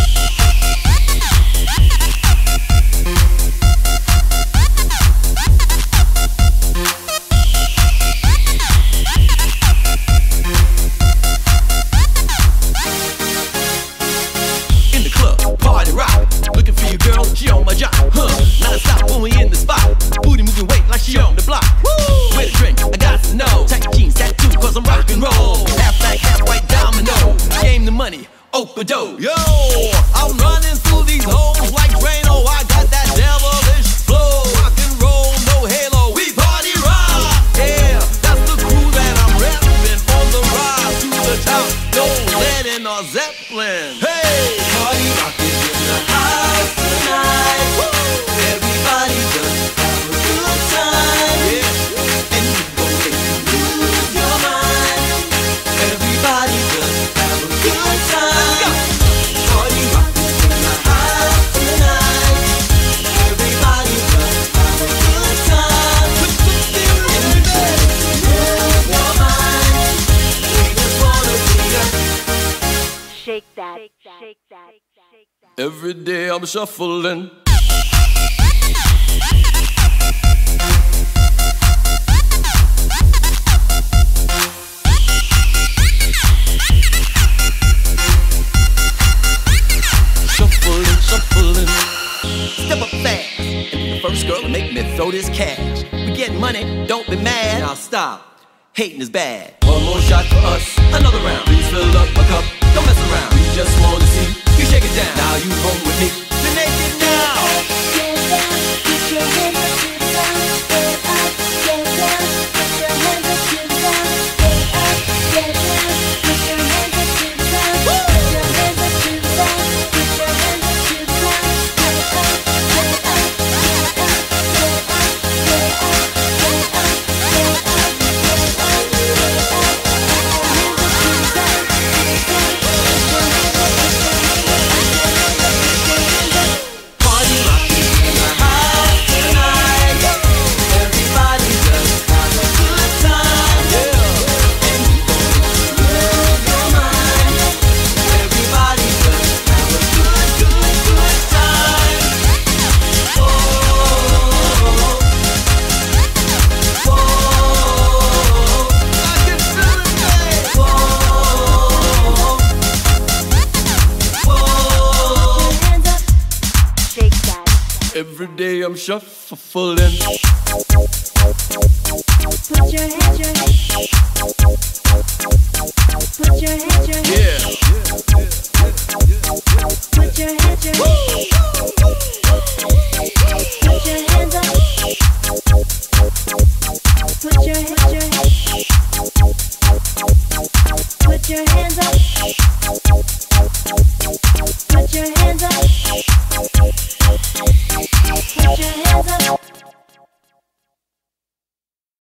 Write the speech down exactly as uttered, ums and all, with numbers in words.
Yo, I'm running through these hoes like Drano. I got that devilish flow. Rock and roll, no halo, we party rock. Yeah, that's the crew that I'm repping on the ride to the top. No Lennon or Zeppelin. Hey, party rock is in the house tonight. Woo! Everybody just have a good time. Yeah, and you gon' make you lose your mind. Everybody just have a good time. Shake that, shake that, shake that. Every day I'm shuffling. Shuffling, shuffling. Step up fast and be the first girl to make me throw this cash. We getting money, don't be mad. Now stop, hating is bad. One more shot for us, another round. Please fill up my cup, don't mess around. We just want to see you shake it down. Now you home with me, you're naked now. Get down, put your hands up to the ground. Get up, get down, put your hands up to the ground. Get up, get down, put your hands up to the ground. Put your hands up to the ground. Put your hands up to the ground. Get up, get up, get up, get up, get up, get up, get up, get up. Every day I'm shuffling. Put your hands, your hands. Put your hands, your hands. Yeah. Put your hands, your hands. Put your hands up. Put your hands, your hands. Put your hands up.